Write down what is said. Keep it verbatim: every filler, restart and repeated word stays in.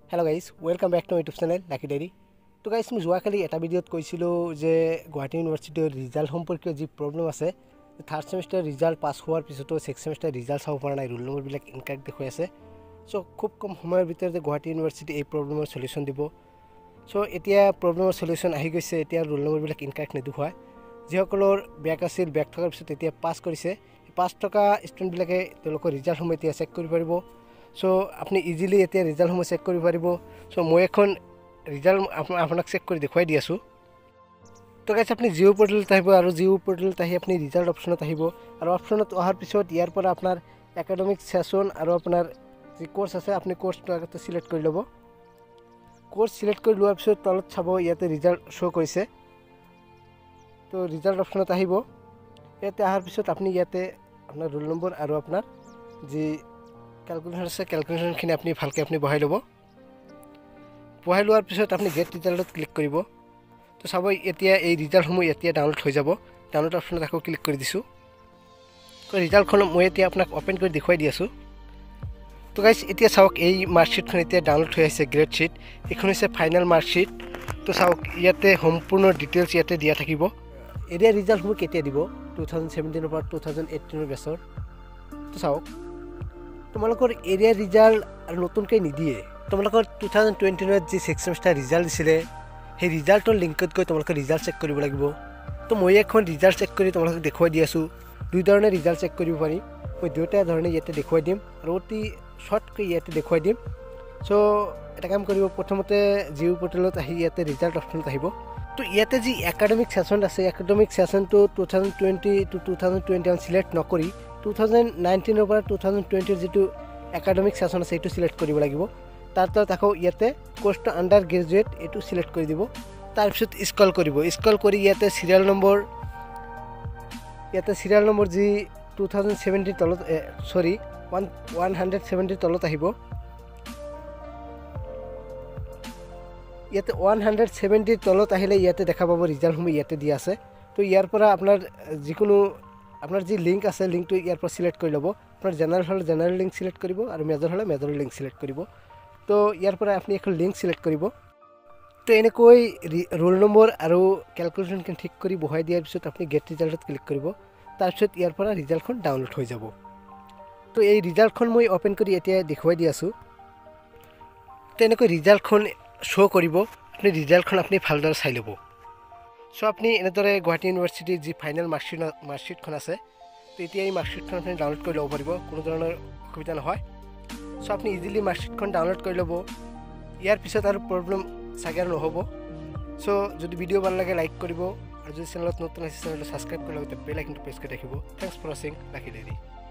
Hello guys, welcome back to my YouTube channel Lucky Diary. তো guys মই যোৱাকালি এটা ভিডিঅ'ত কৈছিলোঁ যে গুৱাহাটী ইউনিভাৰ্চিটিৰ ৰিজাল্ট সম্পৰ্কীয় যি প্ৰব্লেম আছে থাৰ্ড সেমিষ্টাৰ ৰিজাল্ট পাছ হোৱাৰ পিছতো ছিক্স সেমিষ্টাৰ ৰিজাল্ট চাব পৰা নাই ৰোল নম্বৰবিলাক ইনকাৰেক্ট দেখুৱাই আছে সো খুব কম সময়ৰ ভিতৰতে গুৱাহাটী ইউনিভাৰ্চিটি এই প্ৰব্লেমৰ সলিউশন দিব সো এতিয়া প্ৰব্লেমৰ সলিউশন আহি গৈছে এতিয়া ৰোল নম্বৰবিলাক ইনকাৰেক্ট নেদেখুৱায় যিসকলৰ ব্যাক আছিল ব্যাক থকাৰ পিছত এতিয়া পাছ কৰিছে পাছ থকা ষ্টুডেণ্টবিলাকে তেওঁলোকৰ ৰিজাল্টসমূহ এতিয়া চেক কৰিব পাৰিব সো আপনি ইজিলি এতিয়া ৰিজাল্টসমূহ চেক কৰিব পাৰিব সো মই এখন ৰিজাল্ট আপোনাক চেক কৰি দেখুৱাই দি আছোঁ তো গাইছ আপুনি জিঅ' পৰ্টেলত আহিব আৰু জিঅ' পৰ্টেলত আহি আপুনি ৰিজাল্ট অপশ্যনত আহিব আৰু অপশ্যনত অহাৰ পিছত ইয়াৰ পৰা আপোনাৰ একাডেমিক সেশন আৰু আপোনাৰ যি কোৰ্চ আছে আপুনি কোৰ্চটো আগতে সিলেক্ট কৰি ল'ব কোৰ্চ সিলেক্ট কৰি লোৱাৰ পিছত তলত চাব ইয়াতে ৰিজাল্ট শ্ব' কৰিছে তো ৰিজাল্ট অপশ্যনত আহিব ইয়াতে অহাৰ পিছত আপুনি ইয়াতে আপোনাৰ ৰোল নম্বৰ আৰু আপোনাৰ যি ক্যালকুলেশন আছে ক্যালকুলেশনখিনি আপনি ভালকে আপনি বহাই ল'ব বহাই লোৱাৰ পিছত আপনি গেট ৰিজাল্টত ক্লিক কৰিব তো চাব এতিয়া এই ৰিজাল্টসমূহ এতিয়া ডাউনলোড হৈ যাব ডাউনলোড অপশ্যনত আকৌ ক্লিক কৰি দিছোঁ তো ৰিজাল্টখন মই এতিয়া আপোনাক ওপেন কৰি দেখুৱাই দি আছোঁ তো গাইছ এতিয়া চাওক এই মাৰ্কশ্বিটখন এতিয়া ডাউনলোড হৈ আছে গ্ৰেড শ্বীট এইখন হৈছে ফাইনেল মাৰ্কশ্বিট তো চাওক ইয়াতে সম্পূৰ্ণ ডিটেইলছ ইয়াতে দিয়া থাকিব এৰিয়া ৰিজাল্টসমূহ কেতিয়া দিব টু থাউজেণ্ড ছেভেণ্টিনৰ পৰা টু থাউজেণ্ড এইটিনৰ বেছৰ তো চাওক তোমালোকৰ এৰিয়া ৰিজাল্ট আৰু নতুনকৈ নিদিয়ে তোমালোকৰ টু থাউজেণ্ড টুৱেণ্টিনত যি ছিক্স ছেমিষ্টাৰ ৰিজাল্ট দিছিলে সেই ৰিজাল্টৰ লিংকত গৈ তোমালোকে ৰিজাল্ট চেক কৰিব লাগিব তো মই এখন ৰিজাল্ট চেক কৰি তোমালোকক দেখুৱাই দি আছোঁ দুই ধৰণে ৰিজাল্ট চেক কৰিব পাৰি মই দুয়োটা ধৰণে ইয়াতে দেখুৱাই দিম আৰু অতি শ্বৰ্টকৈ ইয়াতে দেখুৱাই দিম চ' এটা কাম কৰিব প্ৰথমতে জিঅ' পৰ্টেলত আহি ইয়াতে ৰিজাল্ট অপশ্যনত আহিব তো ইয়াতে যি একাডেমিক সেশন আছে একাডেমিক সেশনটো two thousand twenty two two thousand twenty one select নকৰি টু থাউজেণ্ড নাইনটিনৰ পৰা টু থাউজেণ্ড টুৱেণ্টিৰ যিটো একাডেমিক সেশন আছে এইটো সিলেক্ট কৰিব লাগিব তাৰ তলত আকৌ ইয়াতে কোৰ্চটো আণ্ডাৰ গ্ৰেজুৱেট এইটো সিলেক্ট কৰি দিব তাৰপিছত স্ক্ৰল কৰিব স্ক্ৰল কৰি ইয়াতে সিৰিয়াল নম্বৰ ইয়াতে সিৰিয়াল নম্বৰ যি টু থাউজেণ্ড ছেভেণ্টিৰ তলত চৰি ওৱান ওৱান হাণ্ড্ৰেড ছেভেণ্টিৰ তলত আহিব ইয়াতে ওৱান হাণ্ড্ৰেড ছেভেণ্টিৰ তলত আহিলে ইয়াতে দেখা পাব ৰিজাল্টসমূহ ইয়াতে দিয়া আছে তো ইয়াৰ পৰা আপোনাৰ যিকোনো আপোনাৰ যি লিংক আছে লিংকটো ইয়াৰ পৰা সিলেক্ট কৰি ল'ব আপোনাৰ জেনাৰেল হ'লে জেনাৰেল লিংক সিলেক্ট কৰিব আৰু মেজৰ হ'লে মেজৰ লিংক সিলেক্ট কৰিব তো ইয়াৰ পৰা আপুনি এখন লিংক সিলেক্ট কৰিব তো এনেকৈ ৰোল নম্বৰ আৰু ক্যালকুলেশনখিনি ঠিক কৰি বহাই দিয়াৰ পিছত আপুনি গেট ৰিজাল্টত ক্লিক কৰিব তাৰপিছত ইয়াৰ পৰা ৰিজাল্টখন ডাউনলোড হৈ যাব তো এই ৰিজাল্টখন মই ওপেন কৰি এতিয়া দেখুৱাই দি আছোঁ তো এনেকৈ ৰিজাল্টখন শ্ব' কৰিব আপুনি ৰিজাল্টখন আপুনি ভালদৰে চাই ল'ব সো আপনি এনেদৰে গুৱাহাটী ইউনিভাৰ্চিটিৰ যি ফাইনেল মাৰ্কশ্বিট মাৰ্কশ্বিটখন আছে তো এতিয়া এই মাৰ্কশ্বিটখন আপুনি ডাউনলোড কৰি ল'ব পাৰিব কোনো ধৰণৰ অসুবিধা নহয় সো আপনি ইজিলি মাৰ্কশ্বিটখন ডাউনলোড কৰি ল'ব ইয়াৰ পিছত আৰু প্ৰব্লেম চাগে আৰু নহ'ব সো যদি ভিডিঅ' ভাল লাগে লাইক কৰিব আৰু যদি চেনেলত নতুন আছে চেনেলটো ছাবস্ক্ৰাইব কৰি লগতে বেল আইকনটো প্ৰেছ কৰি ৰাখিব থেংকছ ফৰ ৱাচিং লাকি ডায়েৰী।